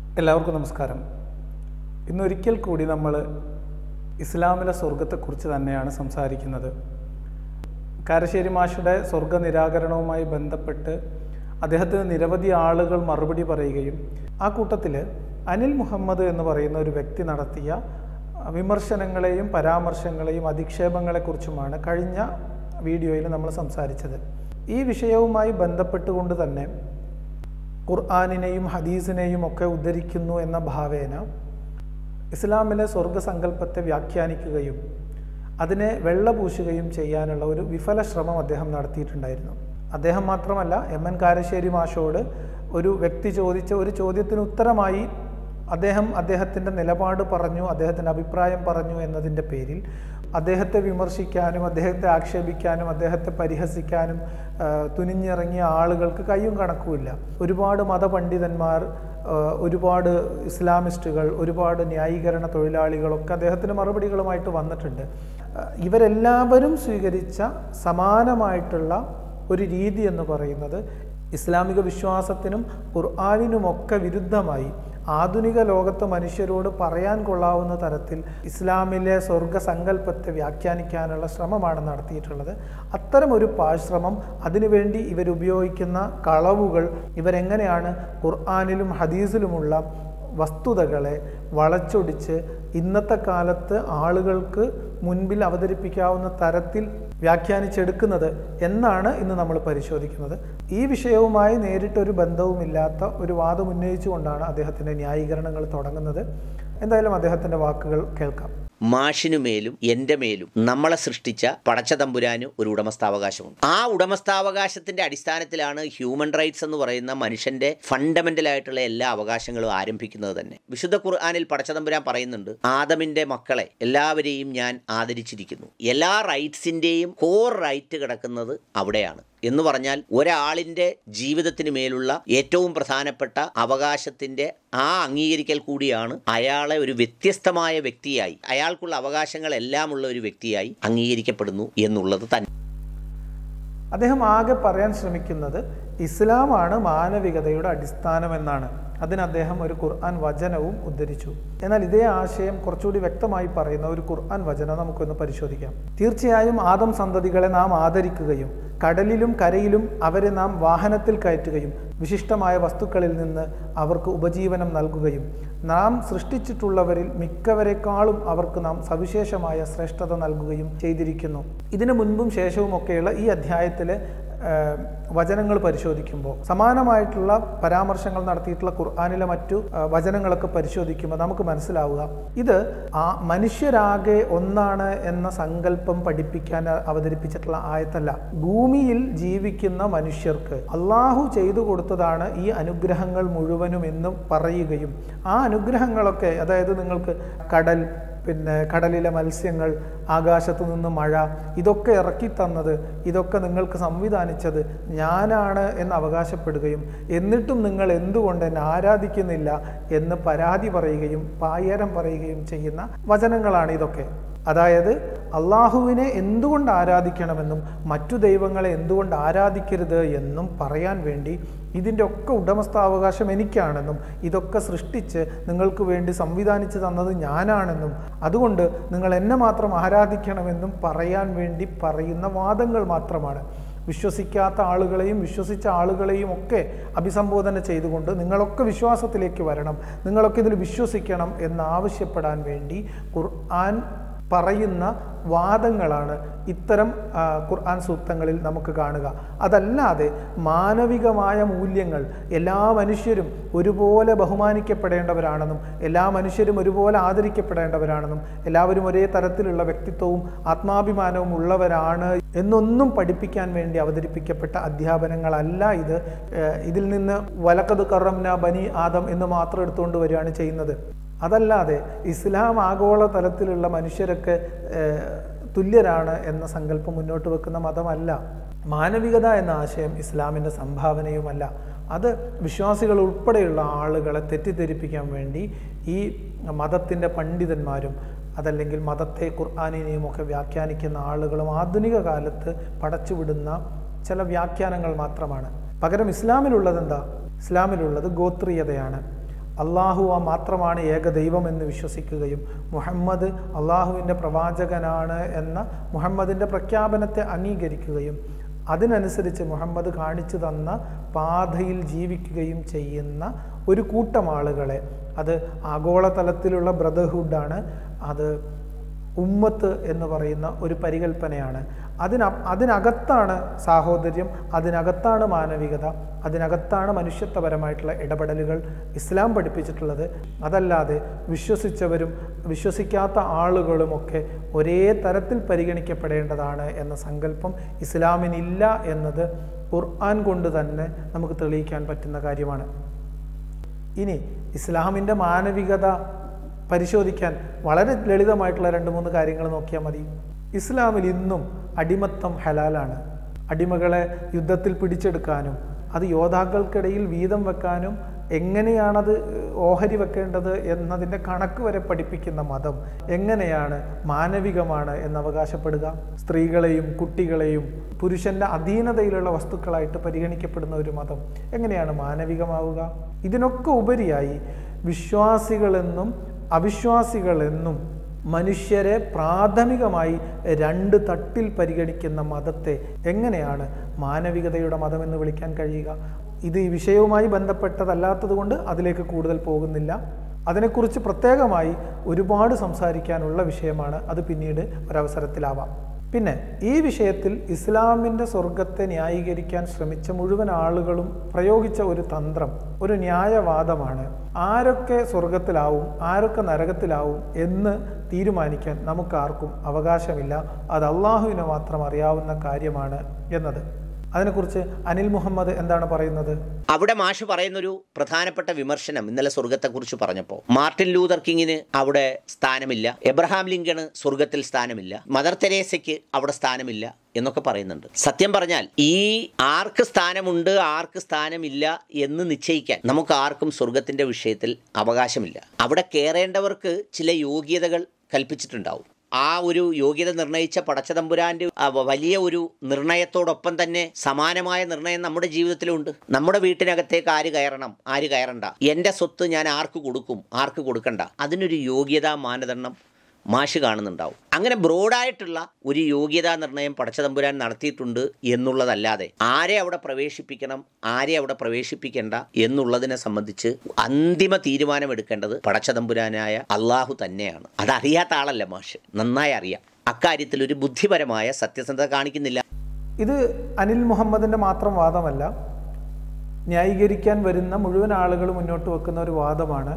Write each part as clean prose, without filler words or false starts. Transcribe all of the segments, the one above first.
എല്ലാവർക്കും നമസ്കാരം. ഇന്നൊരിക്കൽ കൂടി നമ്മൾ ഇസ്ലാമിലെ സ്വർഗത്തെക്കുറിച്ച് തന്നെയാണ് സംസാരിക്കുന്നത്. കാരശ്ശേരി മാഷുടെ സ്വർഗ നിരാകരണവുമായി ബന്ധപ്പെട്ട് അദ്ദേഹത്തിന് നിരവധി ആളുകൾ മറുപടി പറയുകയും ആ കൂട്ടത്തിൽ അനിൽ മുഹമ്മദ് എന്ന് പറയുന്ന ഒരു വ്യക്തി നടത്തിയ വിമർശനങ്ങളെയും പരാമർശങ്ങളെയും അധിക്ഷേപങ്ങളെക്കുറിച്ചുമാണ് കഴിഞ്ഞ വീഡിയോയിൽ നമ്മൾ സംസാരിച്ചത്. ഈ വിഷയവുമായി ബന്ധപ്പെട്ടുകൊണ്ട് തന്നെ ഖുർആനിനെയും ഹദീസിനെയും ഒക്കെ ഉദ്ധരിക്കുന്നു എന്ന ഭാവേന ഇസ്ലാമിലെ സ്വർഗസങ്കല്പത്തെ വ്യാഖ്യാനിക്കുകയും അതിനെ വെള്ളപൂശുകയും ചെയ്യാനുള്ള ഒരു വിഫല ശ്രമം അദ്ദേഹം നടത്തിയിട്ടുണ്ടായിരുന്നു. അദ്ദേഹം മാത്രമല്ല, എം.എൻ. കാരശ്ശേരി മാഷോട് ഒരു വ്യക്തി ചോദിച്ച ഒരു ചോദ്യത്തിന് ഉത്തരമായി അദ്ദേഹത്തിൻ്റെ നിലപാട് പറഞ്ഞു, അദ്ദേഹത്തിൻ്റെ അഭിപ്രായം പറഞ്ഞു എന്നതിൻ്റെ പേരിൽ അദ്ദേഹത്തെ വിമർശിക്കാനും അദ്ദേഹത്തെ ആക്ഷേപിക്കാനും അദ്ദേഹത്തെ പരിഹസിക്കാനും തുനിഞ്ഞിറങ്ങിയ ആളുകൾക്ക് കയ്യും കണക്കുമില്ല. ഒരുപാട് മതപണ്ഡിതന്മാർ, ഒരുപാട് ഇസ്ലാമിസ്റ്റുകൾ, ഒരുപാട് ന്യായീകരണ തൊഴിലാളികളൊക്കെ അദ്ദേഹത്തിന് മറുപടികളുമായിട്ട് വന്നിട്ടുണ്ട്. ഇവരെല്ലാവരും സ്വീകരിച്ച സമാനമായിട്ടുള്ള ഒരു രീതി എന്ന് പറയുന്നത് ഇസ്ലാമിക വിശ്വാസത്തിനും ഖുർആനിനുമൊക്കെ വിരുദ്ധമായി ആധുനിക ലോകത്തെ മനുഷ്യരോട് പറയാൻ കൊള്ളാവുന്ന തരത്തിൽ ഇസ്ലാമിലെ സ്വർഗസങ്കല്പത്തെ വ്യാഖ്യാനിക്കാനുള്ള ശ്രമമാണ് നടത്തിയിട്ടുള്ളത്. അത്തരമൊരു പാഴ്ശ്രമം, അതിനുവേണ്ടി ഇവരുപയോഗിക്കുന്ന കളവുകൾ, ഇവരെങ്ങനെയാണ് ഖുർആനിലും ഹദീസിലുമുള്ള വസ്തുതകളെ വളച്ചൊടിച്ച് ഇന്നത്തെ കാലത്ത് ആളുകൾക്ക് മുൻപിൽ അവതരിപ്പിക്കാവുന്ന തരത്തിൽ വ്യാഖ്യാനിച്ചെടുക്കുന്നത് എന്നാണ് ഇന്ന് നമ്മൾ പരിശോധിക്കുന്നത്. ഈ വിഷയവുമായി നേരിട്ടൊരു ബന്ധവുമില്ലാത്ത ഒരു വാദം ഉന്നയിച്ചുകൊണ്ടാണ് അദ്ദേഹത്തിൻ്റെ ന്യായീകരണങ്ങൾ തുടങ്ങുന്നത്. എന്തായാലും അദ്ദേഹത്തിൻ്റെ വാക്കുകൾ കേൾക്കാം. മാഷിനുമേലും എൻ്റെ മേലും നമ്മളെ സൃഷ്ടിച്ച പടച്ച തമ്പുരാന് ഒരു ഉടമസ്ഥാവകാശമുണ്ട്. ആ ഉടമസ്ഥാവകാശത്തിന്റെ അടിസ്ഥാനത്തിലാണ് ഹ്യൂമൻ റൈറ്റ്സ് എന്ന് പറയുന്ന മനുഷ്യന്റെ ഫണ്ടമെന്റൽ ആയിട്ടുള്ള എല്ലാ അവകാശങ്ങളും ആരംഭിക്കുന്നത് തന്നെ. വിശുദ്ധ ഖുർആനിൽ പടച്ച തമ്പുരാൻ പറയുന്നുണ്ട്, ആദമിന്റെ മക്കളെ എല്ലാവരെയും ഞാൻ ആദരിച്ചിരിക്കുന്നു. എല്ലാ റൈറ്റ്സിന്റെയും കോർ റൈറ്റ് കിടക്കുന്നത് അവിടെയാണ് എന്ന് പറഞ്ഞാൽ ഒരാളിൻ്റെ ജീവിതത്തിന് മേലുള്ള ഏറ്റവും പ്രധാനപ്പെട്ട അവകാശത്തിൻ്റെ ആ അംഗീകരിക്കൽ കൂടിയാണ് അയാളെ ഒരു വ്യത്യസ്തമായ വ്യക്തിയായി, അയാൾക്കുള്ള അവകാശങ്ങളെല്ലാം ഉള്ള ഒരു വ്യക്തിയായി അംഗീകരിക്കപ്പെടുന്നു എന്നുള്ളത് തന്നെ. അദ്ദേഹം ആകെ പറയാൻ ശ്രമിക്കുന്നത് ഇസ്ലാമാണ് മാനവികതയുടെ അടിസ്ഥാനമെന്നാണ്. അതിന് അദ്ദേഹം ഒരു ഖുർആൻ വചനവും ഉദ്ധരിച്ചു. എന്നാൽ ഇതേ ആശയം കുറച്ചുകൂടി വ്യക്തമായി പറയുന്ന ഒരു ഖുർആൻ വചനം നമുക്കൊന്ന് പരിശോധിക്കാം. തീർച്ചയായും ആദം സന്തതികളെ നാം ആദരിക്കുകയും കടലിലും കരയിലും അവരെ നാം വാഹനത്തിൽ കയറ്റുകയും വിശിഷ്ടമായ വസ്തുക്കളിൽ നിന്ന് അവർക്ക് ഉപജീവനം നൽകുകയും നാം സൃഷ്ടിച്ചിട്ടുള്ളവരിൽ മിക്കവരെക്കാളും അവർക്ക് നാം സവിശേഷമായ ശ്രേഷ്ഠത നൽകുകയും ചെയ്തിരിക്കുന്നു. ഇതിനു മുൻപും ശേഷവുമൊക്കെയുള്ള ഈ അധ്യായത്തിലെ വചനങ്ങൾ പരിശോധിക്കുമ്പോൾ സമാനമായിട്ടുള്ള പരാമർശങ്ങൾ നടത്തിയിട്ടുള്ള ഖുർആനിലെ മറ്റു വചനങ്ങളൊക്കെ പരിശോധിക്കുമ്പോൾ നമുക്ക് മനസ്സിലാവുക, ഇത് മനുഷ്യരാകെ ഒന്നാണ് എന്ന സങ്കല്പം പഠിപ്പിക്കാൻ അവതരിപ്പിച്ചിട്ടുള്ള ആയത്തല്ല. ഭൂമിയിൽ ജീവിക്കുന്ന മനുഷ്യർക്ക് അള്ളാഹു ചെയ്തു കൊടുത്തതാണ് ഈ അനുഗ്രഹങ്ങൾ മുഴുവനും എന്ന് പറയുകയും ആ അനുഗ്രഹങ്ങളൊക്കെ, അതായത് നിങ്ങൾക്ക് കടൽ, പിന്നെ കടലിലെ മത്സ്യങ്ങൾ, ആകാശത്തു നിന്ന് മഴ, ഇതൊക്കെ ഇറക്കി തന്നത്, ഇതൊക്കെ നിങ്ങൾക്ക് സംവിധാനിച്ചത് ഞാനാണ് എന്ന് അവകാശപ്പെടുകയും എന്നിട്ടും നിങ്ങൾ എന്തുകൊണ്ട് എന്നെ ആരാധിക്കുന്നില്ല എന്ന് പരാതി പറയുകയും പായരം പറയുകയും ചെയ്യുന്ന വചനങ്ങളാണ് ഇതൊക്കെ. അതായത് അള്ളാഹുവിനെ എന്തുകൊണ്ട് ആരാധിക്കണമെന്നും മറ്റു ദൈവങ്ങളെ എന്തുകൊണ്ട് ആരാധിക്കരുത് എന്നും പറയാൻ വേണ്ടി ഇതിൻ്റെ ഒക്കെ ഉടമസ്ഥാവകാശം എനിക്കാണെന്നും ഇതൊക്കെ സൃഷ്ടിച്ച് നിങ്ങൾക്ക് വേണ്ടി സംവിധാനിച്ചു തന്നത് ഞാനാണെന്നും അതുകൊണ്ട് നിങ്ങൾ എന്നെ മാത്രം ആരാധിക്കണമെന്നും പറയാൻ വേണ്ടി പറയുന്ന വാദങ്ങൾ മാത്രമാണ്. വിശ്വസിക്കാത്ത ആളുകളെയും വിശ്വസിച്ച ആളുകളെയും ഒക്കെ അഭിസംബോധന ചെയ്തുകൊണ്ട് നിങ്ങളൊക്കെ വിശ്വാസത്തിലേക്ക് വരണം, നിങ്ങളൊക്കെ ഇതിൽ വിശ്വസിക്കണം എന്നാവശ്യപ്പെടാൻ വേണ്ടി ഖുർആൻ പറയുന്ന വാദങ്ങളാണ് ഇത്തരം ഖുർആൻ സൂക്തങ്ങളിൽ നമുക്ക് കാണുക. അതല്ലാതെ മാനവികമായ മൂല്യങ്ങൾ, എല്ലാ മനുഷ്യരും ഒരുപോലെ ബഹുമാനിക്കപ്പെടേണ്ടവരാണെന്നും എല്ലാ മനുഷ്യരും ഒരുപോലെ ആദരിക്കപ്പെടേണ്ടവരാണെന്നും എല്ലാവരും ഒരേ തരത്തിലുള്ള വ്യക്തിത്വവും ആത്മാഭിമാനവും ഉള്ളവരാണ് എന്നൊന്നും പഠിപ്പിക്കാൻ വേണ്ടി അവതരിപ്പിക്കപ്പെട്ട അധ്യാപനങ്ങളല്ല ഇത്. ഇതിൽ നിന്ന് വലഖദ് കറംനാ ബനി ആദം എന്ന് മാത്രം എടുത്തുകൊണ്ട് വരികയാണ് ചെയ്യുന്നത്. അതല്ലാതെ ഇസ്ലാം ആഗോള തലത്തിലുള്ള മനുഷ്യരൊക്കെ തുല്യരാണ് എന്ന സങ്കല്പം മുന്നോട്ട് വെക്കുന്ന മതമല്ല. മാനവികത എന്ന ആശയം ഇസ്ലാമിൻ്റെ സംഭാവനയുമല്ല. അത് വിശ്വാസികൾ ഉൾപ്പെടെയുള്ള ആളുകളെ തെറ്റിദ്ധരിപ്പിക്കാൻ വേണ്ടി ഈ മതത്തിൻ്റെ പണ്ഡിതന്മാരും അതല്ലെങ്കിൽ മതത്തെ ഖുർആനിനെയും ഒക്കെ വ്യാഖ്യാനിക്കുന്ന ആളുകളും ആധുനിക കാലത്ത് പടച്ചുവിടുന്ന ചില വ്യാഖ്യാനങ്ങൾ മാത്രമാണ്. പകരം ഇസ്ലാമിലുള്ളത് എന്താ? ഇസ്ലാമിലുള്ളത് ഗോത്രീയതയാണ്. അള്ളാഹു മാത്രമാണ് ഏക ദൈവമെന്ന് വിശ്വസിക്കുകയും മുഹമ്മദ് അള്ളാഹുവിൻ്റെ പ്രവാചകനാണ് എന്ന മുഹമ്മദിൻ്റെ പ്രഖ്യാപനത്തെ അംഗീകരിക്കുകയും അതിനനുസരിച്ച് മുഹമ്മദ് കാണിച്ചു തന്ന പാതയിൽ ജീവിക്കുകയും ചെയ്യുന്ന ഒരു കൂട്ടം ആളുകളെ, അത് ആഗോളതലത്തിലുള്ള ബ്രദർഹുഡാണ്, അത് ഉമ്മത്ത് എന്ന് പറയുന്ന ഒരു പരികൽപ്പനയാണ്. അതിനകത്താണ് സാഹോദര്യം, അതിനകത്താണ് മാനവികത, അതിനകത്താണ് മനുഷ്യത്വപരമായിട്ടുള്ള ഇടപെടലുകൾ ഇസ്ലാം പഠിപ്പിച്ചിട്ടുള്ളത്. അതല്ലാതെ വിശ്വസിച്ചവരും വിശ്വസിക്കാത്ത ആളുകളുമൊക്കെ ഒരേ തരത്തിൽ പരിഗണിക്കപ്പെടേണ്ടതാണ് എന്ന സങ്കല്പം ഇസ്ലാമിനില്ല എന്നത് ഖുർആൻ കൊണ്ട് തന്നെ നമുക്ക് തെളിയിക്കാൻ പറ്റുന്ന കാര്യമാണ്. ഇനി ഇസ്ലാമിൻ്റെ മാനവികത പരിശോധിക്കാൻ വളരെ ലളിതമായിട്ടുള്ള 2-3 കാര്യങ്ങൾ നോക്കിയാൽ മതി. ഇസ്ലാമിൽ ഇന്നും അടിമത്തം ഹലാലാണ്. അടിമകളെ യുദ്ധത്തിൽ പിടിച്ചെടുക്കാനും അത് യോദ്ധാക്കൾക്കിടയിൽ വീതം വെക്കാനും എങ്ങനെയാണത് ഓഹരി വെക്കേണ്ടത് എന്നതിൻ്റെ കണക്ക് വരെ പഠിപ്പിക്കുന്ന മതം എങ്ങനെയാണ് മാനവികമാണ് എന്ന് അവകാശപ്പെടുക? സ്ത്രീകളെയും കുട്ടികളെയും പുരുഷൻ്റെ അധീനതയിലുള്ള വസ്തുക്കളായിട്ട് പരിഗണിക്കപ്പെടുന്ന ഒരു മതം എങ്ങനെയാണ് മാനവികമാവുക? ഇതിനൊക്കെ ഉപരിയായി വിശ്വാസികളെന്നും അവിശ്വാസികളെന്നും മനുഷ്യരെ പ്രാഥമികമായി 2 തട്ടിൽ പരിഗണിക്കുന്ന മതത്തെ എങ്ങനെയാണ് മാനവികതയുടെ മതമെന്ന് വിളിക്കാൻ കഴിയുക? ഇത് ഈ വിഷയവുമായി ബന്ധപ്പെട്ടതല്ലാത്തത് കൊണ്ട് അതിലേക്ക് കൂടുതൽ പോകുന്നില്ല. അതിനെക്കുറിച്ച് പ്രത്യേകമായി ഒരുപാട് സംസാരിക്കാനുള്ള വിഷയമാണ്. അത് പിന്നീട് ഒരവസരത്തിലാവാം. പിന്നെ ഈ വിഷയത്തിൽ ഇസ്ലാമിൻ്റെ സ്വർഗത്തെ ന്യായീകരിക്കാൻ ശ്രമിച്ച മുഴുവൻ ആളുകളും പ്രയോഗിച്ച ഒരു തന്ത്രം, ഒരു ന്യായവാദമാണ്. ആരൊക്കെ സ്വർഗത്തിലാവും ആരൊക്കെ നരകത്തിലാവും എന്ന് തീരുമാനിക്കാൻ നമുക്കാർക്കും അവകാശമില്ല. അത് അള്ളാഹുവിന് മാത്രം അറിയാവുന്ന കാര്യമാണ് എന്നത്. അതിനെക്കുറിച്ച് അനിൽ മുഹമ്മദ് എന്താണ് പറയുന്നത്? അവിടെ മാഷ് പറയുന്നൊരു പ്രധാനപ്പെട്ട വിമർശനം ഇന്നലെ സ്വർഗത്തെക്കുറിച്ച് പറഞ്ഞപ്പോൾ, മാർട്ടിൻ ലൂതർ കിങ്ങിന് അവിടെ സ്ഥാനമില്ല, എബ്രഹാം ലിങ്കണ് സ്വർഗത്തിൽ സ്ഥാനമില്ല, മദർ തെരേസയ്ക്ക് അവിടെ സ്ഥാനമില്ല എന്നൊക്കെ പറയുന്നുണ്ട്. സത്യം പറഞ്ഞാൽ ഈ ആർക്ക് സ്ഥാനമുണ്ട് ആർക്ക് സ്ഥാനമില്ല എന്ന് നിശ്ചയിക്കാൻ നമുക്ക് ആർക്കും സ്വർഗത്തിൻ്റെ വിഷയത്തിൽ അവകാശമില്ല. അവിടെ കയറേണ്ടവർക്ക് ചില യോഗ്യതകൾ കൽപ്പിച്ചിട്ടുണ്ടാവും. ആ ഒരു യോഗ്യത നിർണയിച്ച പടച്ചതമ്പുരാൻ്റെ വലിയ ഒരു നിർണയത്തോടൊപ്പം തന്നെ സമാനമായ നിർണയം നമ്മുടെ ജീവിതത്തിലുണ്ട്. നമ്മുടെ വീട്ടിനകത്തേക്ക് ആര് കയറണം ആര് കയറണ്ട, എൻ്റെ സ്വത്ത് ഞാൻ ആർക്ക് കൊടുക്കും ആർക്ക് കൊടുക്കണ്ട, അതിനൊരു യോഗ്യതാ മാനദണ്ഡം മാഷ് കാണുന്നുണ്ടാവും. അങ്ങനെ ബ്രോഡായിട്ടുള്ള ഒരു യോഗ്യതാ നിർണയം പടച്ചതമ്പുരാൻ നടത്തിയിട്ടുണ്ട് എന്നുള്ളതല്ലാതെ ആരെ അവിടെ പ്രവേശിപ്പിക്കണം ആരെ അവിടെ പ്രവേശിപ്പിക്കേണ്ട എന്നുള്ളതിനെ സംബന്ധിച്ച് അന്തിമ തീരുമാനമെടുക്കേണ്ടത് പടച്ചതമ്പുരാനായ അള്ളാഹു തന്നെയാണ്. അതറിയാത്ത ആളല്ല മാഷ്, നന്നായി അറിയാം. അക്കാര്യത്തിൽ ഒരു ബുദ്ധിപരമായ സത്യസന്ധത കാണിക്കുന്നില്ല. ഇത് അനിൽ മുഹമ്മദിൻ്റെ മാത്രം വാദമല്ല, ന്യായീകരിക്കാൻ വരുന്ന മുഴുവൻ ആളുകൾ മുന്നോട്ട് വെക്കുന്ന ഒരു വാദമാണ്.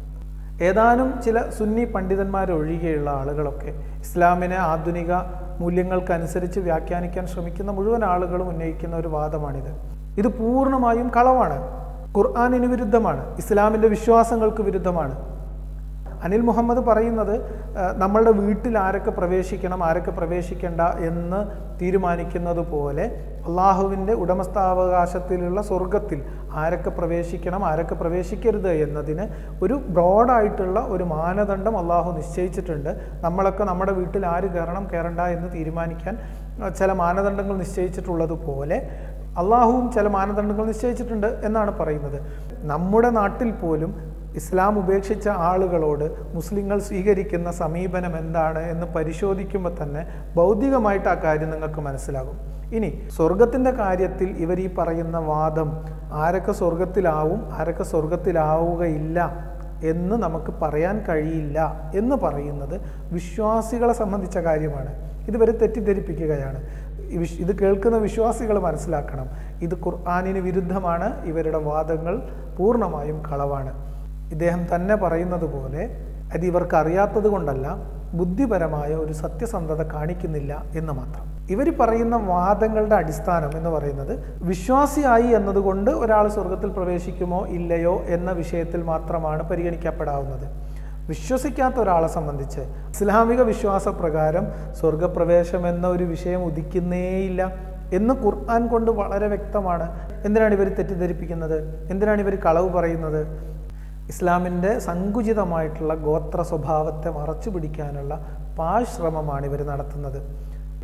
ഏതാനും ചില സുന്നി പണ്ഡിതന്മാരൊഴികെയുള്ള ആളുകളൊക്കെ ഇസ്ലാമിനെ ആധുനിക മൂല്യങ്ങൾക്കനുസരിച്ച് വ്യാഖ്യാനിക്കാൻ ശ്രമിക്കുന്ന മുഴുവൻ ആളുകളും ഉന്നയിക്കുന്ന ഒരു വാദമാണിത്. ഇത് പൂർണ്ണമായും കളവാണ്, ഖുർആനിന് വിരുദ്ധമാണ്, ഇസ്ലാമിൻ്റെ വിശ്വാസങ്ങൾക്ക് വിരുദ്ധമാണ്. അനിൽ മുഹമ്മദ് പറയുന്നത് നമ്മളുടെ വീട്ടിൽ ആരൊക്കെ പ്രവേശിക്കണം ആരൊക്കെ പ്രവേശിക്കേണ്ട എന്ന് തീരുമാനിക്കുന്നത് പോലെ അള്ളാഹുവിൻ്റെ ഉടമസ്ഥാവകാശത്തിലുള്ള സ്വർഗത്തിൽ ആരൊക്കെ പ്രവേശിക്കണം ആരൊക്കെ പ്രവേശിക്കരുത് എന്നതിന് ഒരു ബ്രോഡായിട്ടുള്ള ഒരു മാനദണ്ഡം അള്ളാഹു നിശ്ചയിച്ചിട്ടുണ്ട്. നമ്മളൊക്കെ നമ്മുടെ വീട്ടിൽ ആര് കയറണം കയറണ്ട എന്ന് തീരുമാനിക്കാൻ ചില മാനദണ്ഡങ്ങൾ നിശ്ചയിച്ചിട്ടുള്ളതുപോലെ അള്ളാഹുവും ചില മാനദണ്ഡങ്ങൾ നിശ്ചയിച്ചിട്ടുണ്ട് എന്നാണ് പറയുന്നത്. നമ്മുടെ നാട്ടിൽ പോലും ഇസ്ലാം ഉപേക്ഷിച്ച ആളുകളോട് മുസ്ലിങ്ങൾ സ്വീകരിക്കുന്ന സമീപനം എന്താണ് എന്ന് പരിശോധിക്കുമ്പോൾ തന്നെ ഭൗതികമായിട്ട് ആ കാര്യം നിങ്ങൾക്ക് മനസ്സിലാകും. ഇനി സ്വർഗത്തിൻ്റെ കാര്യത്തിൽ ഇവർ ഈ പറയുന്ന വാദം ആരൊക്കെ സ്വർഗത്തിലാവും ആരൊക്കെ സ്വർഗത്തിലാവുകയില്ല എന്ന് നമുക്ക് പറയാൻ കഴിയില്ല എന്ന് പറയുന്നത് വിശ്വാസികളെ സംബന്ധിച്ച കാര്യമാണ്. ഇതുവരെ തെറ്റിദ്ധരിപ്പിക്കുകയാണ്. ഇത് കേൾക്കുന്ന വിശ്വാസികൾ മനസ്സിലാക്കണം, ഇത് ഖുർആനിന് വിരുദ്ധമാണ്, ഇവരുടെ വാദങ്ങൾ പൂർണ്ണമായും കളവാണ്. ഇദ്ദേഹം തന്നെ പറയുന്നത് പോലെ അത് ഇവർക്ക് അറിയാത്തത് കൊണ്ടല്ല, ബുദ്ധിപരമായ ഒരു സത്യസന്ധത കാണിക്കുന്നില്ല എന്ന് മാത്രം. ഇവർ പറയുന്ന വാദങ്ങളുടെ അടിസ്ഥാനം എന്ന് പറയുന്നത് വിശ്വാസിയായി എന്നതുകൊണ്ട് ഒരാൾ സ്വർഗത്തിൽ പ്രവേശിക്കുമോ ഇല്ലയോ എന്ന വിഷയത്തിൽ മാത്രമാണ് പരിഗണിക്കപ്പെടാവുന്നത്. വിശ്വസിക്കാത്ത ഒരാളെ സംബന്ധിച്ച് ഇസ്ലാമിക വിശ്വാസപ്രകാരം സ്വർഗപ്രവേശം എന്ന ഒരു വിഷയം ഉദിക്കുന്നേയില്ല എന്ന് ഖുർആൻ കൊണ്ട് വളരെ വ്യക്തമാണ്. എന്തിനാണ് ഇവർ തെറ്റിദ്ധരിപ്പിക്കുന്നത്? എന്തിനാണ് ഇവർ കളവ് പറയുന്നത്? ഇസ്ലാമിൻ്റെ സങ്കുചിതമായിട്ടുള്ള ഗോത്ര സ്വഭാവത്തെ മറച്ചു പിടിക്കാനുള്ള പാഴ്ശ്രമമാണ് ഇവർ നടത്തുന്നത്.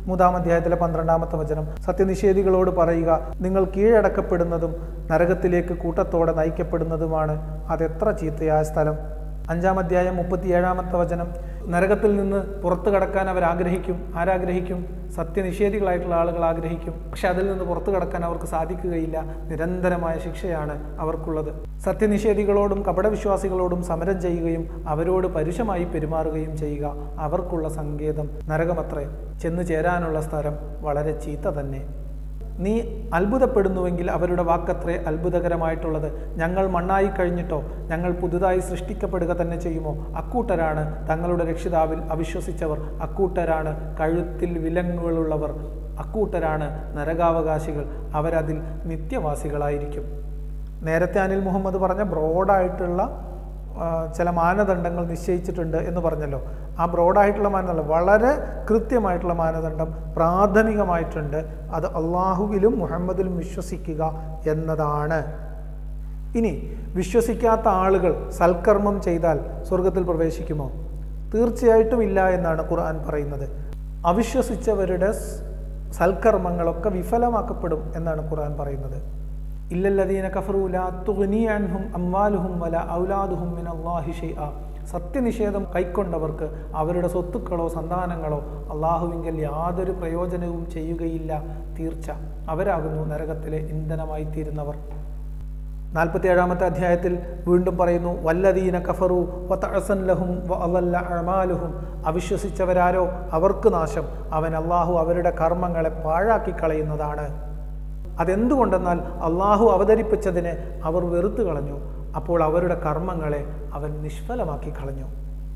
3-ാം അധ്യായത്തിലെ 12-ാമത്തെ വചനം, സത്യനിഷേധികളോട് പറയുക, നിങ്ങൾ കീഴടക്കപ്പെടുന്നതും നരകത്തിലേക്ക് കൂട്ടത്തോടെ നയിക്കപ്പെടുന്നതുമാണ്. അതെത്ര ചീത്തയായ സ്ഥലം. 5-ാം അധ്യായം 37-ാമത്തെ വചനം, നരകത്തിൽ നിന്ന് പുറത്തു കടക്കാൻ അവർ ആഗ്രഹിക്കും. ആരാഗ്രഹിക്കും? സത്യനിഷേധികളായിട്ടുള്ള ആളുകൾ ആഗ്രഹിക്കും. പക്ഷെ അതിൽ നിന്ന് പുറത്തു കടക്കാൻ അവർക്ക് സാധിക്കുകയില്ല. നിരന്തരമായ ശിക്ഷയാണ് അവർക്കുള്ളത്. സത്യനിഷേധികളോടും കപടവിശ്വാസികളോടും സമരം ചെയ്യുകയും അവരോട് പരുഷമായി പെരുമാറുകയും ചെയ്യുക. അവർക്കുള്ള സങ്കേതം നരകമത്രേ. ചെന്നു ചേരാനുള്ള സ്ഥലം വളരെ ചീത്ത തന്നെ. നീ അത്ഭുതപ്പെടുന്നുവെങ്കിൽ അവരുടെ വാക്കത്രേ അത്ഭുതകരമായിട്ടുള്ളത്. ഞങ്ങൾ മണ്ണായി കഴിഞ്ഞിട്ടോ ഞങ്ങൾ പുതുതായി സൃഷ്ടിക്കപ്പെടുക തന്നെ ചെയ്യുമോ? അക്കൂട്ടരാണ് തങ്ങളുടെ രക്ഷിതാവിൽ അവിശ്വസിച്ചവർ. അക്കൂട്ടരാണ് കഴുത്തിൽ വിലങ്ങുകളുള്ളവർ. അക്കൂട്ടരാണ് നരകാവകാശികൾ. അവരതിൽ നിത്യവാസികളായിരിക്കും. നേരത്തെ അനിൽ മുഹമ്മദ് പറഞ്ഞ ബ്രോഡായിട്ടുള്ള ചില മാനദണ്ഡങ്ങൾ നിശ്ചയിച്ചിട്ടുണ്ട് എന്ന് പറഞ്ഞല്ലോ. ആ ബ്രോഡായിട്ടുള്ള മാനദണ്ഡം, വളരെ കൃത്യമായിട്ടുള്ള മാനദണ്ഡം പ്രാഥമികമായിട്ടുണ്ട്. അത് അള്ളാഹുവിലും മുഹമ്മദിലും വിശ്വസിക്കുക എന്നതാണ്. ഇനി വിശ്വസിക്കാത്ത ആളുകൾ സൽക്കർമ്മം ചെയ്താൽ സ്വർഗത്തിൽ പ്രവേശിക്കുമോ? തീർച്ചയായിട്ടും ഇല്ല എന്നാണ് ഖുർആൻ പറയുന്നത്. അവിശ്വസിച്ചവരുടെ സൽക്കർമ്മങ്ങളൊക്കെ വിഫലമാക്കപ്പെടും എന്നാണ് ഖുർആൻ പറയുന്നത്. ഇല്ലല്ലദീന കഫറൂ ലാ തുഗ്നി അൻഹും അംവാലുഹും വലാ ഔലാദുഹും മിനല്ലാഹി ശൈഅ. സത്യനിഷേധം കൈക്കൊണ്ടവർക്ക് അവരുടെ സ്വത്തുക്കളോ സന്താനങ്ങളോ അള്ളാഹുവിങ്കൽ യാതൊരു പ്രയോജനവും ചെയ്യുകയില്ല. തീർച്ച അവരാകുന്നു നരകത്തിലെ ഇന്ധനമായി തീരുന്നവർ. 47-ാമത്തെ അധ്യായത്തിൽ വീണ്ടും പറയുന്നു, വല്ലദീന കഫറൂ വതഅസൻ ലഹും വഅളല്ല അഅമാലുഹും. അവിശ്വസിച്ചവരാരോ അവർക്ക് നാശം. അവൻ അള്ളാഹു അവരുടെ കർമ്മങ്ങളെ പാഴാക്കി കളയുന്നതാണ്. അതെന്തുകൊണ്ടെന്നാൽ അള്ളാഹു അവതരിപ്പിച്ചതിനെ അവർ വെറുത്തു കളഞ്ഞു. അപ്പോൾ അവരുടെ കർമ്മങ്ങളെ അവൻ നിഷ്ഫലമാക്കി കളഞ്ഞു.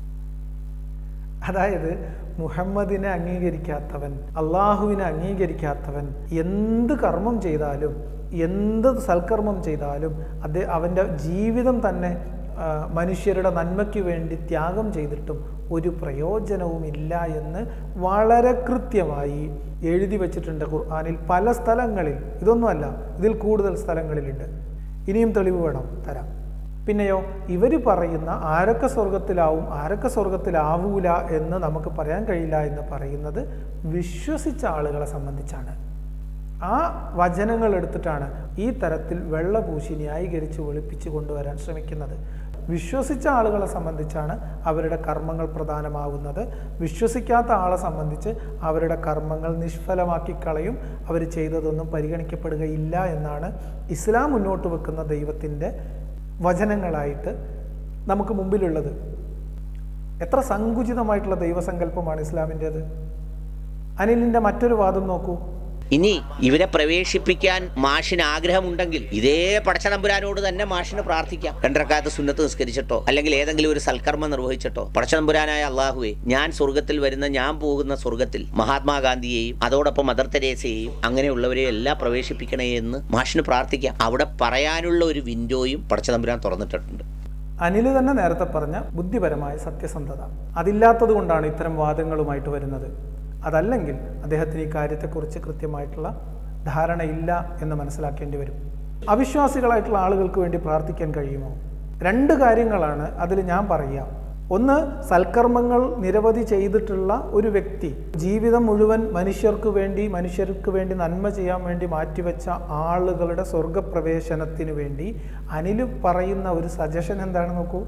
അതായത് മുഹമ്മദിനെ അംഗീകരിക്കാത്തവൻ, അള്ളാഹുവിനെ അംഗീകരിക്കാത്തവൻ എന്ത് കർമ്മം ചെയ്താലും എന്ത് സൽക്കർമ്മം ചെയ്താലും അവൻ്റെ ജീവിതം തന്നെ മനുഷ്യരുടെ നന്മയ്ക്ക് വേണ്ടി ത്യാഗം ചെയ്തിട്ടും ഒരു പ്രയോജനവുമില്ല എന്ന് വളരെ കൃത്യമായി എഴുതി വച്ചിട്ടുണ്ട് ഖുർആനിൽ പല സ്ഥലങ്ങളിൽ. ഇതൊന്നുമല്ല, ഇതിൽ കൂടുതൽ സ്ഥലങ്ങളിലുണ്ട്. ഇനിയും തെളിവ് വേണം, തരാം. പിന്നെയോ ഇവർ പറയുന്ന ആരൊക്കെ സ്വർഗത്തിലാവും ആരൊക്കെ സ്വർഗത്തിലാവൂല എന്ന് നമുക്ക് പറയാൻ കഴിയില്ല എന്ന് പറയുന്നത് വിശ്വസിച്ച ആളുകളെ സംബന്ധിച്ചാണ്. ആ വചനങ്ങൾ എടുത്തിട്ടാണ് ഈ തരത്തിൽ വെള്ളപൂശി ന്യായീകരിച്ച് വെളുപ്പിച്ച് കൊണ്ടുവരാൻ ശ്രമിക്കുന്നത്. വിശ്വസിച്ച ആളുകളെ സംബന്ധിച്ചാണ് അവരുടെ കർമ്മങ്ങൾ പ്രധാനമാകുന്നത്. വിശ്വസിക്കാത്ത ആളെ സംബന്ധിച്ച് അവരുടെ കർമ്മങ്ങൾ നിഷ്ഫലമാക്കി കളയും. അവർ ചെയ്തതൊന്നും പരിഗണിക്കപ്പെടുകയില്ല എന്നാണ് ഇസ്ലാം മുന്നോട്ട് വെക്കുന്ന ദൈവത്തിൻ്റെ വചനങ്ങളായിട്ട് നമുക്ക് മുമ്പിലുള്ളത്. എത്ര സങ്കുചിതമായിട്ടുള്ള ദൈവസങ്കല്പമാണ് ഇസ്ലാമിൻ്റേത്. അനിലിൻ്റെ മറ്റൊരു വാദം നോക്കൂ. ഇനി ഇവരെ പ്രവേശിപ്പിക്കാൻ മാഷിന് ആഗ്രഹമുണ്ടെങ്കിൽ ഇതേ പടച്ചതമ്പുരാനോട് തന്നെ മാഷിന് പ്രാർത്ഥിക്കാം. 2 റക്അത്ത് സുന്നത്ത് നിസ്കരിച്ചിട്ടോ അല്ലെങ്കിൽ ഏതെങ്കിലും ഒരു സൽക്കർമ്മം നിർവഹിച്ചിട്ടോ, പടച്ചതമ്പുരാനായ അള്ളാഹുവേ, ഞാൻ സ്വർഗത്തിൽ വരുന്ന, ഞാൻ പോകുന്ന സ്വർഗത്തിൽ മഹാത്മാഗാന്ധിയെയും അതോടൊപ്പം മദർ തെരേസയെയും അങ്ങനെയുള്ളവരെയും എല്ലാം പ്രവേശിപ്പിക്കണേ എന്ന് മാഷിന് പ്രാർത്ഥിക്കാം. അവിടെ പറയാനുള്ള ഒരു വിൻഡോയും പടച്ചതമ്പുരാൻ തുറന്നിട്ടിട്ടുണ്ട്. അനിൽ തന്നെ നേരത്തെ പറഞ്ഞ ബുദ്ധിപരമായ സത്യസന്ധത, അതില്ലാത്തത് കൊണ്ടാണ് ഇത്തരം വാദങ്ങളുമായിട്ട് വരുന്നത്. അതല്ലെങ്കിൽ അദ്ദേഹത്തിന് ഈ കാര്യത്തെക്കുറിച്ച് കൃത്യമായിട്ടുള്ള ധാരണയില്ല എന്ന് മനസ്സിലാക്കേണ്ടി വരും. അവിശ്വാസികളായിട്ടുള്ള ആളുകൾക്ക് വേണ്ടി പ്രാർത്ഥിക്കാൻ കഴിയുമോ? 2 കാര്യങ്ങളാണ് അതിൽ ഞാൻ പറയാം. ഒന്ന്, സൽക്കർമ്മങ്ങൾ നിരവധി ചെയ്തിട്ടുള്ള ഒരു വ്യക്തി ജീവിതം മുഴുവൻ മനുഷ്യർക്ക് വേണ്ടി നന്മ ചെയ്യാൻ വേണ്ടി മാറ്റിവെച്ച ആളുകളുടെ സ്വർഗപ്രവേശനത്തിന് വേണ്ടി അനിൽ പറയുന്ന ഒരു സജഷൻ എന്താണ് നോക്കൂ.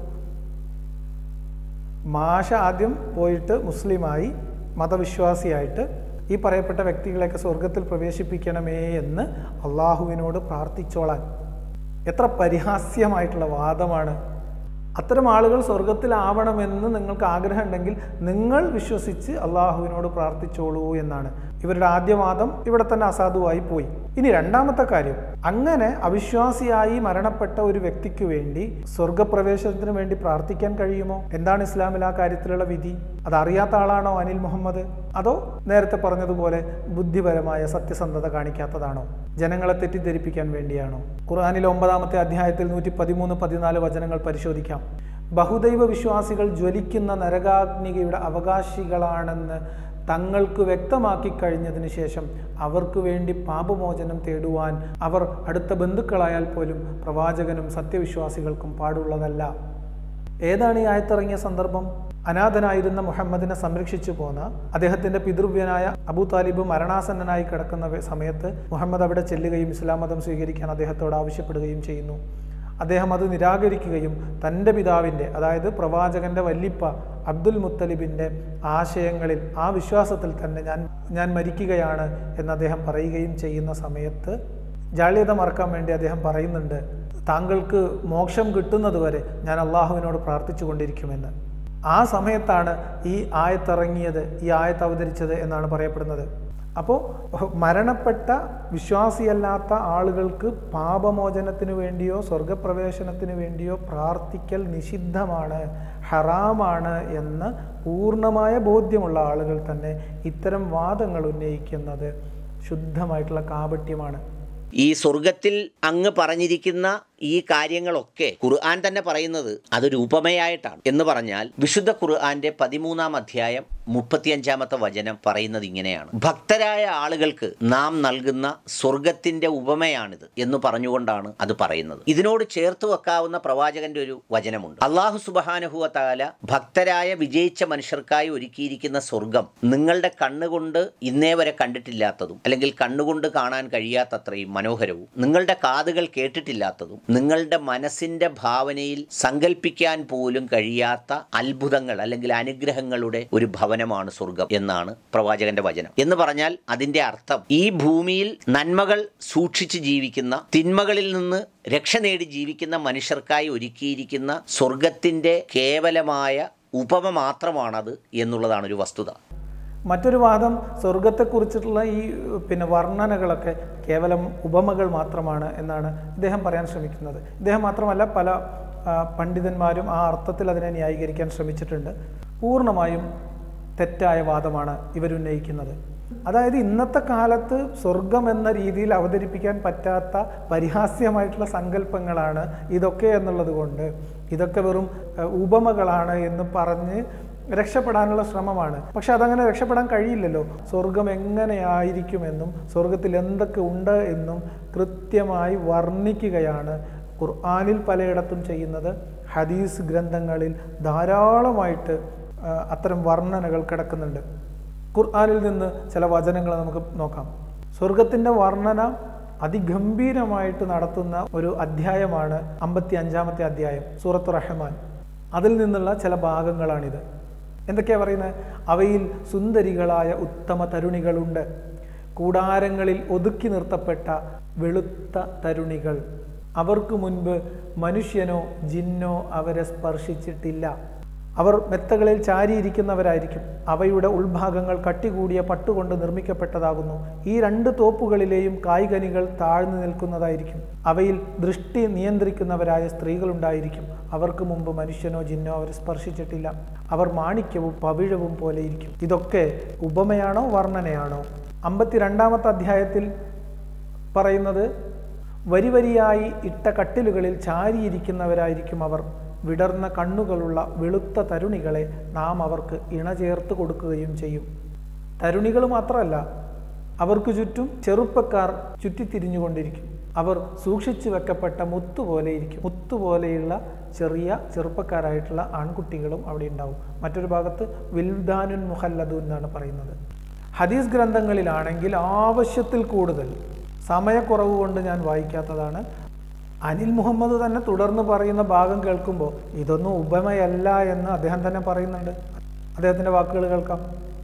മാഷ ആദ്യം പോയിട്ട് മുസ്ലിമായി മതവിശ്വാസിയായിട്ട് ഈ പറയപ്പെട്ട വ്യക്തികളെയൊക്കെ സ്വർഗത്തിൽ പ്രവേശിപ്പിക്കണമേ എന്ന് അള്ളാഹുവിനോട് പ്രാർത്ഥിച്ചോളാൻ. എത്ര പരിഹാസ്യമായിട്ടുള്ള വാദമാണ്. അത്തരം ആളുകൾ സ്വർഗത്തിലാവണമെന്ന് നിങ്ങൾക്ക് ആഗ്രഹം ഉണ്ടെങ്കിൽ നിങ്ങൾ വിശ്വസിച്ച് അള്ളാഹുവിനോട് പ്രാർത്ഥിച്ചോളൂ എന്നാണ്. ഇവരുടെ ആദ്യ വാദം ഇവിടെ തന്നെ അസാധുവായി പോയി. ഇനി രണ്ടാമത്തെ കാര്യം, അങ്ങനെ അവിശ്വാസിയായി മരണപ്പെട്ട ഒരു വ്യക്തിക്ക് വേണ്ടി സ്വർഗപ്രവേശനത്തിന് വേണ്ടി പ്രാർത്ഥിക്കാൻ കഴിയുമോ? എന്താണ് ഇസ്ലാമിൽ ആ കാര്യത്തിലുള്ള വിധി? അതറിയാത്ത ആളാണോ അനിൽ മുഹമ്മദ്? അതോ നേരത്തെ പറഞ്ഞതുപോലെ ബുദ്ധിപരമായ സത്യസന്ധത കാണിക്കാത്തതാണോ? ജനങ്ങളെ തെറ്റിദ്ധരിപ്പിക്കാൻ വേണ്ടിയാണോ? ഖുർആനിലെ 9-ാമത്തെ അധ്യായത്തിൽ 113-14 വചനങ്ങൾ പരിശോധിക്കാം. ബഹുദൈവ വിശ്വാസികൾ ജ്വലിക്കുന്ന നരകാഗ്നികയുടെ അവകാശികളാണെന്ന് തങ്ങൾക്ക് വ്യക്തമാക്കി കഴിഞ്ഞതിന് ശേഷം അവർക്ക് വേണ്ടി പാപമോചനം തേടുവാൻ അവർ അടുത്ത ബന്ധുക്കളായാൽ പോലും പ്രവാചകനും സത്യവിശ്വാസികൾക്കും പാടുള്ളതല്ല. ഏതാണ് ഈ ആയത്തിറങ്ങിയ സന്ദർഭം? അനാഥനായിരുന്ന മുഹമ്മദിനെ സംരക്ഷിച്ചു പോന്ന അദ്ദേഹത്തിൻ്റെ പിതൃവ്യനായ അബൂ താലിബ് മരണാസന്നനായി കിടക്കുന്ന സമയത്ത് മുഹമ്മദ് അവിടെ ചെല്ലുകയും ഇസ്ലാം മതം സ്വീകരിക്കാൻ അദ്ദേഹത്തോട് ആവശ്യപ്പെടുകയും ചെയ്യുന്നു. അദ്ദേഹം അത് നിരാകരിക്കുകയും തൻ്റെ പിതാവിൻ്റെ, അതായത് പ്രവാചകൻ്റെ വല്ലിപ്പ അബ്ദുൽ മുത്തലിബിൻ്റെ ആശയങ്ങളിൽ, ആ വിശ്വാസത്തിൽ തന്നെ ഞാൻ മരിക്കുകയാണ് എന്ന് അദ്ദേഹം പറയുകയും ചെയ്യുന്ന സമയത്ത് ജാള്യത മറക്കാൻ വേണ്ടി അദ്ദേഹം പറയുന്നുണ്ട്, താങ്കൾക്ക് മോക്ഷം കിട്ടുന്നതുവരെ ഞാൻ അള്ളാഹുവിനോട് പ്രാർത്ഥിച്ചു കൊണ്ടിരിക്കുമെന്ന്. ആ സമയത്താണ് ഈ ആയത്തിറങ്ങിയത്, ഈ ആയത്ത് അവതരിച്ചത് എന്നാണ് പറയപ്പെടുന്നത്. അപ്പോൾ മരണപ്പെട്ട വിശ്വാസിയല്ലാത്ത ആളുകൾക്ക് പാപമോചനത്തിന് വേണ്ടിയോ സ്വർഗപ്രവേശനത്തിന് വേണ്ടിയോ പ്രാർത്ഥിക്കൽ നിഷിദ്ധമാണ്, ഹറാമാണ് എന്ന് പൂർണ്ണമായ ബോധ്യമുള്ള ആളുകൾ തന്നെ ഇത്തരം വാദങ്ങൾ ഉന്നയിക്കുന്നത് ശുദ്ധമായിട്ടുള്ള കാപട്യമാണ്. ഈ സ്വർഗത്തിൽ അങ്ങ് പറഞ്ഞിരിക്കുന്ന ഈ കാര്യങ്ങളൊക്കെ ഖുർആൻ തന്നെ പറയുന്നത് അതൊരു ഉപമയായിട്ടാണ്. എന്ന് പറഞ്ഞാൽ വിശുദ്ധ ഖുർആന്റെ 13-ാം അധ്യായം 35-ാമത്തെ വചനം പറയുന്നത് ഇങ്ങനെയാണ്: ഭക്തരായ ആളുകൾക്ക് നാം നൽകുന്ന സ്വർഗത്തിന്റെ ഉപമയാണിത് എന്ന് പറഞ്ഞുകൊണ്ടാണ് അത് പറയുന്നത്. ഇതിനോട് ചേർത്ത് വെക്കാവുന്ന പ്രവാചകന്റെ ഒരു വചനമുണ്ട്. അല്ലാഹു സുബ്ഹാനഹു വ തആല ഭക്തരായ വിജയിച്ച മനുഷ്യർക്കായി ഒരുക്കിയിരിക്കുന്ന സ്വർഗം നിങ്ങളുടെ കണ്ണുകൊണ്ട് ഇന്നേ വരെ കണ്ടിട്ടില്ലാത്തതും അല്ലെങ്കിൽ കണ്ണുകൊണ്ട് കാണാൻ കഴിയാത്തത്രയും മനോഹരവും നിങ്ങളുടെ കാതുകൾ കേട്ടിട്ടില്ലാത്തതും നിങ്ങളുടെ മനസ്സിന്റെ ഭാവനയിൽ സങ്കല്പിക്കാൻ പോലും കഴിയാത്ത അത്ഭുതങ്ങൾ അല്ലെങ്കിൽ അനുഗ്രഹങ്ങളുടെ ഒരു ഭവനമാണ് സ്വർഗം എന്നാണ് പ്രവാചകന്റെ വചനം. എന്ന് പറഞ്ഞാൽ അതിന്റെ അർത്ഥം ഈ ഭൂമിയിൽ നന്മകൾ സൂക്ഷിച്ച് ജീവിക്കുന്ന, തിന്മകളിൽ നിന്ന് രക്ഷ നേടി ജീവിക്കുന്ന മനുഷ്യർക്കായി ഒരുക്കിയിരിക്കുന്ന സ്വർഗത്തിന്റെ കേവലമായ ഉപമ മാത്രമാണത് എന്നുള്ളതാണ് ഒരു വസ്തുത. മറ്റൊരു വാദം സ്വർഗത്തെക്കുറിച്ചിട്ടുള്ള ഈ വർണ്ണനകളൊക്കെ കേവലം ഉപമകൾ മാത്രമാണ് എന്നാണ് ഇദ്ദേഹം പറയാൻ ശ്രമിക്കുന്നത്. ഇദ്ദേഹം മാത്രമല്ല, പല പണ്ഡിതന്മാരും ആ അർത്ഥത്തിൽ അതിനെ ന്യായീകരിക്കാൻ ശ്രമിച്ചിട്ടുണ്ട്. പൂർണ്ണമായും തെറ്റായ വാദമാണ് ഇവരുന്നയിക്കുന്നത്. അതായത് ഇന്നത്തെ കാലത്ത് സ്വർഗം എന്ന രീതിയിൽ അവതരിപ്പിക്കാൻ പറ്റാത്ത പരിഹാസ്യമായിട്ടുള്ള സങ്കല്പങ്ങളാണ് ഇതൊക്കെ എന്നുള്ളത് കൊണ്ട് ഇതൊക്കെ വെറും ഉപമകളാണ് എന്ന് പറഞ്ഞ് രക്ഷപ്പെടാനുള്ള ശ്രമമാണ്. പക്ഷെ അതങ്ങനെ രക്ഷപ്പെടാൻ കഴിയില്ലല്ലോ. സ്വർഗം എങ്ങനെയായിരിക്കുമെന്നും സ്വർഗത്തിൽ എന്തൊക്കെ ഉണ്ട് എന്നും കൃത്യമായി വർണ്ണിക്കുകയാണ് ഖുർആനിൽ പലയിടത്തും ചെയ്യുന്നത്. ഹദീസ് ഗ്രന്ഥങ്ങളിൽ ധാരാളമായിട്ട് അത്തരം വർണ്ണനകൾ കിടക്കുന്നുണ്ട്. ഖുർആനിൽ നിന്ന് ചില വചനങ്ങൾ നമുക്ക് നോക്കാം. സ്വർഗത്തിൻ്റെ വർണ്ണന അതിഗംഭീരമായിട്ട് നടത്തുന്ന ഒരു അധ്യായമാണ് 55-ാമത്തെ അധ്യായം, സൂറത്തു റഹ്മാൻ. അതിൽ നിന്നുള്ള ചില ഭാഗങ്ങളാണിത്. എന്തൊക്കെയാണ് പറയുന്നത്? അവയിൽ സുന്ദരികളായ ഉത്തമ തരുണികളുണ്ട്, കൂടാരങ്ങളിൽ ഒതുക്കി നിർത്തപ്പെട്ട വെളുത്ത തരുണികൾ. അവർക്ക് മുൻപ് മനുഷ്യനോ ജിന്നോ അവരെ സ്പർശിച്ചിട്ടില്ല. അവർ മെത്തകളിൽ ചാരിയിരിക്കുന്നവരായിരിക്കും. അവയുടെ ഉൾഭാഗങ്ങൾ കട്ടികൂടിയ പട്ടുകൊണ്ട് നിർമ്മിക്കപ്പെട്ടതാകുന്നു. ഈ 2 തോപ്പുകളിലെയും കായ്കനികൾ താഴ്ന്നു നിൽക്കുന്നതായിരിക്കും. അവയിൽ ദൃഷ്ടി നിയന്ത്രിക്കുന്നവരായ സ്ത്രീകളുണ്ടായിരിക്കും. അവർക്ക് മുമ്പ് മനുഷ്യനോ ജിന്നോ അവരെ സ്പർശിച്ചിട്ടില്ല. അവർ മാണിക്യവും പവിഴവും പോലെയിരിക്കും. ഇതൊക്കെ ഉപമയാണോ വർണ്ണനയാണോ? 52-ാമത്തെ അധ്യായത്തിൽ പറയുന്നത്, വരിവരിയായി ഇട്ട കട്ടിലുകളിൽ ചാരിയിരിക്കുന്നവരായിരിക്കും അവർ. വിടർന്ന കണ്ണുകളുള്ള വെളുത്ത തരുണികളെ നാം അവർക്ക് ഇണചേർത്ത് കൊടുക്കുകയും ചെയ്യും. തരുണികൾ മാത്രമല്ല, അവർക്ക് ചുറ്റും ചെറുപ്പക്കാർ ചുറ്റിത്തിരിഞ്ഞുകൊണ്ടിരിക്കും. അവർ സൂക്ഷിച്ചു വെക്കപ്പെട്ട മുത്തുപോലെയിരിക്കും. മുത്തുപോലെയുള്ള ചെറുപ്പക്കാരായിട്ടുള്ള ആൺകുട്ടികളും അവിടെ ഉണ്ടാവും. മറ്റൊരു ഭാഗത്ത് വിൽദാനുൻ മുഹല്ലദൂൻ എന്നാണ് പറയുന്നത്. ഹദീസ് ഗ്രന്ഥങ്ങളിലാണെങ്കിൽ ആവശ്യത്തിൽ കൂടുതൽ, സമയക്കുറവ് കൊണ്ട് ഞാൻ വായിക്കാത്തതാണ്, അനിൽ മുഹമ്മദ് തന്നെ തുടർന്ന് പറയുന്ന ഭാഗം കേൾക്കുമ്പോൾ ഇതൊന്നും ഉപമയല്ല എന്ന് അദ്ദേഹം തന്നെ പറയുന്നുണ്ട്. അദ്ദേഹത്തിൻ്റെ വാക്കുകൾ കേൾക്കാം.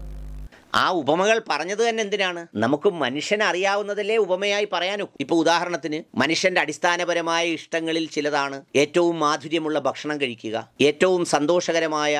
ആ ഉപമകൾ പറഞ്ഞത് തന്നെ എന്തിനാണ്? നമുക്ക് മനുഷ്യനെ അറിയാവുന്നതല്ലേ ഉപമയായി പറയാനോ. ഇപ്പൊ ഉദാഹരണത്തിന് മനുഷ്യന്റെ അടിസ്ഥാനപരമായ ഇഷ്ടങ്ങളിൽ ചിലതാണ് ഏറ്റവും മാധുര്യമുള്ള ഭക്ഷണം കഴിക്കുക, ഏറ്റവും സന്തോഷകരമായ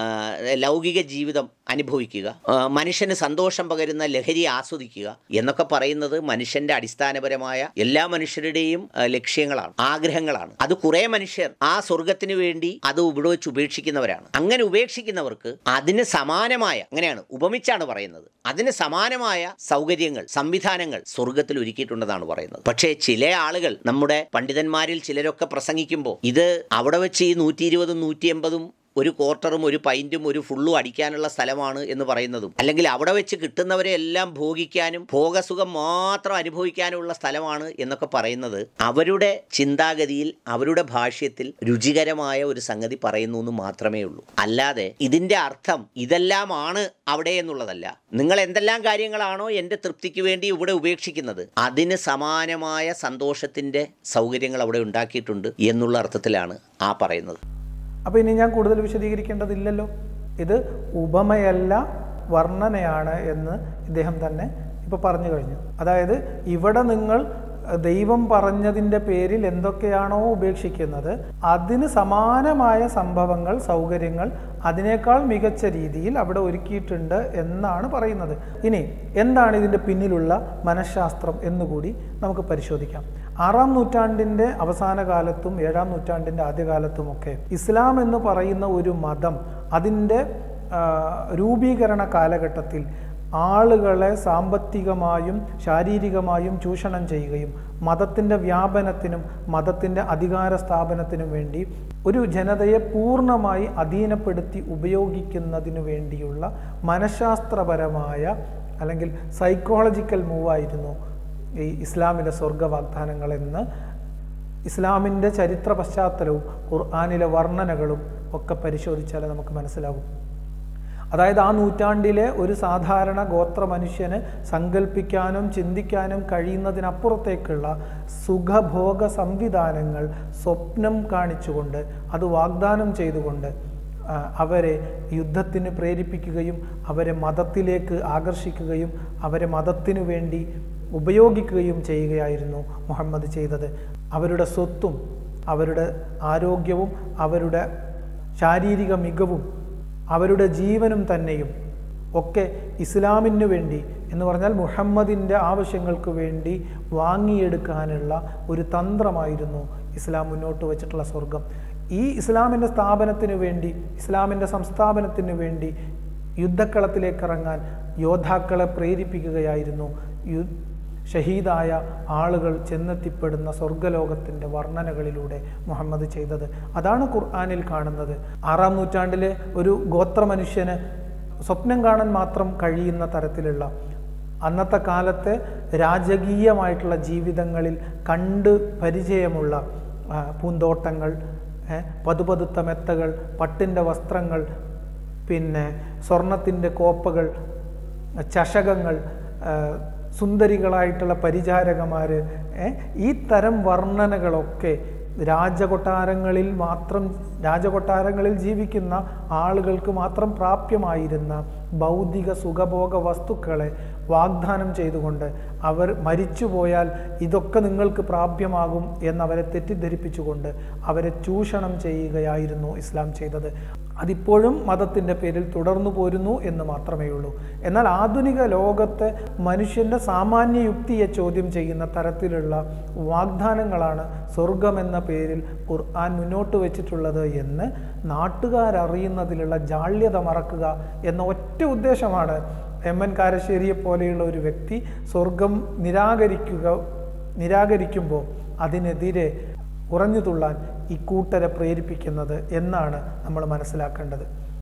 ലൗകിക ജീവിതം അനുഭവിക്കുക, മനുഷ്യന് സന്തോഷം പകരുന്ന ലഹരി ആസ്വദിക്കുക എന്നൊക്കെ പറയുന്നത് മനുഷ്യന്റെ അടിസ്ഥാനപരമായ എല്ലാ മനുഷ്യരുടെയും ലക്ഷ്യങ്ങളാണ്, ആഗ്രഹങ്ങളാണ്. അത് കുറെ മനുഷ്യർ ആ സ്വർഗത്തിന് വേണ്ടി അത് ഇവിടെ വെച്ച് ഉപേക്ഷിക്കുന്നവരാണ്. അങ്ങനെ ഉപേക്ഷിക്കുന്നവർക്ക് അതിന് സമാനമായ, അങ്ങനെയാണ് ഉപമിച്ചാണ് പറയുന്നത്, അതിന് സമാനമായ സൗകര്യങ്ങൾ, സംവിധാനങ്ങൾ സ്വർഗത്തിൽ ഒരുക്കിയിട്ടുണ്ടെന്നാണ് പറയുന്നത്. പക്ഷേ ചില ആളുകൾ, നമ്മുടെ പണ്ഡിതന്മാരിൽ ചിലരൊക്കെ പ്രസംഗിക്കുമ്പോൾ ഇത് അവിടെ വെച്ച് ഈ 120-180 ഒരു ക്വാർട്ടറും ഒരു പൈൻറ്റും ഒരു ഫുള്ളും അടിക്കാനുള്ള സ്ഥലമാണ് എന്ന് പറയുന്നതും, അല്ലെങ്കിൽ അവിടെ വെച്ച് കിട്ടുന്നവരെ എല്ലാം ഭോഗിക്കാനും ഭോഗസുഖം മാത്രം അനുഭവിക്കാനുമുള്ള സ്ഥലമാണ് എന്നൊക്കെ പറയുന്നത് അവരുടെ ചിന്താഗതിയിൽ അവരുടെ ഭാഷ്യത്തിൽ രുചികരമായ ഒരു സംഗതി പറയുന്നു എന്ന് മാത്രമേ ഉള്ളൂ. അല്ലാതെ ഇതിൻ്റെ അർത്ഥം ഇതെല്ലാമാണ് അവിടെ എന്നുള്ളതല്ല. നിങ്ങൾ എന്തെല്ലാം കാര്യങ്ങളാണോ എൻ്റെ തൃപ്തിക്ക് വേണ്ടി ഇവിടെ ഉപേക്ഷിക്കുന്നത് അതിന് സമാനമായ സന്തോഷത്തിൻ്റെ സൗകര്യങ്ങൾ അവിടെ ഉണ്ടാക്കിയിട്ടുണ്ട് എന്നുള്ള അർത്ഥത്തിലാണ് ആ പറയുന്നത്. അപ്പോൾ ഇനി ഞാൻ കൂടുതൽ വിശദീകരിക്കേണ്ടതില്ലല്ലോ. ഇത് ഉപമയല്ല വർണ്ണനയാണ് എന്ന് ഇദ്ദേഹം തന്നെ ഇപ്പോൾ പറഞ്ഞു കഴിഞ്ഞു. അതായത് ഇവിടെ നിങ്ങൾ ദൈവം പറഞ്ഞതിൻ്റെ പേരിൽ എന്തൊക്കെയാണോ ഉപേക്ഷിക്കുന്നത് അതിന് സമാനമായ സംഭവങ്ങൾ, സൗകര്യങ്ങൾ അതിനേക്കാൾ മികച്ച രീതിയിൽ അവിടെ ഒരുക്കിയിട്ടുണ്ട് എന്നാണ് പറയുന്നത്. ഇനി എന്താണ് ഇതിൻ്റെ പിന്നിലുള്ള മനഃശാസ്ത്രം എന്നുകൂടി നമുക്ക് പരിശോധിക്കാം. 6-ാം നൂറ്റാണ്ടിൻ്റെ അവസാന കാലത്തും 7-ാം നൂറ്റാണ്ടിൻ്റെ ആദ്യകാലത്തുമൊക്കെ ഇസ്ലാം എന്ന് പറയുന്ന ഒരു മതം അതിൻ്റെ രൂപീകരണ കാലഘട്ടത്തിൽ ആളുകളെ സാമ്പത്തികമായും ശാരീരികമായും ചൂഷണം ചെയ്യുകയും മതത്തിൻ്റെ വ്യാപനത്തിനും മതത്തിൻ്റെ അധികാര സ്ഥാപനത്തിനും വേണ്ടി ഒരു ജനതയെ പൂർണ്ണമായി അധീനപ്പെടുത്തി ഉപയോഗിക്കുന്നതിനു വേണ്ടിയുള്ള മനഃശാസ്ത്രപരമായ അല്ലെങ്കിൽ സൈക്കോളജിക്കൽ മൂവായിരുന്നു ഈ ഇസ്ലാമിലെ സ്വർഗവാഗ്ദാനങ്ങളെന്ന് ഇസ്ലാമിൻ്റെ ചരിത്ര പശ്ചാത്തലവും ഖുർആനിലെ വർണ്ണനകളും ഒക്കെ പരിശോധിച്ചാൽ നമുക്ക് മനസ്സിലാകും. അതായത് ആ നൂറ്റാണ്ടിലെ ഒരു സാധാരണ ഗോത്ര മനുഷ്യന് സങ്കല്പിക്കാനും ചിന്തിക്കാനും കഴിയുന്നതിനപ്പുറത്തേക്കുള്ള സുഖഭോഗ സംവിധാനങ്ങൾ സ്വപ്നം കാണിച്ചുകൊണ്ട് അത് വാഗ്ദാനം ചെയ്തുകൊണ്ട് അവരെ യുദ്ധത്തിന് പ്രേരിപ്പിക്കുകയും അവരെ മതത്തിലേക്ക് ആകർഷിക്കുകയും അവരെ മതത്തിനു വേണ്ടി ഉപയോഗിക്കുകയും ചെയ്യുകയായിരുന്നു മുഹമ്മദ് ചെയ്തത്. അവരുടെ സ്വത്തും അവരുടെ ആരോഗ്യവും അവരുടെ ശാരീരിക മികവും അവരുടെ ജീവനും തന്നെയും ഒക്കെ ഇസ്ലാമിന് വേണ്ടി എന്ന് പറഞ്ഞാൽ മുഹമ്മദിൻ്റെ ആവശ്യങ്ങൾക്ക് വേണ്ടി വാങ്ങിയെടുക്കാനുള്ള ഒരു തന്ത്രമായിരുന്നു ഇസ്ലാം മുന്നോട്ട് വച്ചിട്ടുള്ള സ്വർഗം. ഈ ഇസ്ലാമിൻ്റെ സ്ഥാപനത്തിന് വേണ്ടി, ഇസ്ലാമിൻ്റെ സംസ്ഥാപനത്തിന് വേണ്ടി യുദ്ധക്കളത്തിലേക്ക് ഇറങ്ങാൻ യോദ്ധാക്കളെ പ്രേരിപ്പിക്കുകയായിരുന്നു ഷഹീദായ ആളുകൾ ചെന്നെത്തിപ്പെടുന്ന സ്വർഗലോകത്തിൻ്റെ വർണ്ണനകളിലൂടെ മുഹമ്മദ് ചെയ്തത്. അതാണ് ഖുർആനിൽ കാണുന്നത്. 6-ാം നൂറ്റാണ്ടിലെ ഒരു ഗോത്ര മനുഷ്യന് സ്വപ്നം കാണാൻ മാത്രം കഴിയുന്ന തരത്തിലുള്ള അന്നത്തെ കാലത്തെ രാജകീയമായിട്ടുള്ള ജീവിതങ്ങളിൽ കണ്ട് പരിചയമുള്ള പൂന്തോട്ടങ്ങൾ, പതുപതുത്ത മെത്തകൾ, പട്ടിൻ്റെ വസ്ത്രങ്ങൾ, പിന്നെ സ്വർണത്തിൻ്റെ കോപ്പകൾ, ചഷകങ്ങൾ, സുന്ദരികളായിട്ടുള്ള പരിചാരകന്മാർ, ഈ തരം വർണ്ണനകളൊക്കെ രാജകൊട്ടാരങ്ങളിൽ ജീവിക്കുന്ന ആളുകൾക്ക് മാത്രം പ്രാപ്യമായിരുന്ന ഭൗതിക സുഖഭോഗ വസ്തുക്കളെ വാഗ്ദാനം ചെയ്തുകൊണ്ട് അവർ മരിച്ചുപോയാൽ ഇതൊക്കെ നിങ്ങൾക്ക് പ്രാപ്യമാകും എന്നവരെ തെറ്റിദ്ധരിപ്പിച്ചുകൊണ്ട് അവരെ ചൂഷണം ചെയ്യുകയായിരുന്നു ഇസ്ലാം ചെയ്തത്. അതിപ്പോഴും മതത്തിൻ്റെ പേരിൽ തുടർന്നു പോരുന്നു എന്ന് മാത്രമേ ഉള്ളൂ. എന്നാൽ ആധുനിക ലോകത്തെ മനുഷ്യൻ്റെ സാമാന്യ യുക്തിയെ ചോദ്യം ചെയ്യുന്ന തരത്തിലുള്ള വാഗ്ദാനങ്ങളാണ് സ്വർഗമെന്ന പേരിൽ ഖുർആൻ മുന്നോട്ട് വെച്ചിട്ടുള്ളത് എന്ന് നാട്ടുകാരറിയുന്നതിലുള്ള ജാള്യത മറക്കുക എന്ന ഒറ്റ ഉദ്ദേശമാണ് എം.എൻ. കാരശ്ശേരിയെ പോലെയുള്ള ഒരു വ്യക്തി സ്വർഗം നിരാകരിക്കുമ്പോൾ അതിനെതിരെ ഉറഞ്ഞു തുള്ളാൻ ഈ കൂട്ടരെ പ്രേരിപ്പിക്കുന്നത് എന്നാണ് നമ്മൾ മനസ്സിലാക്കേണ്ടത്.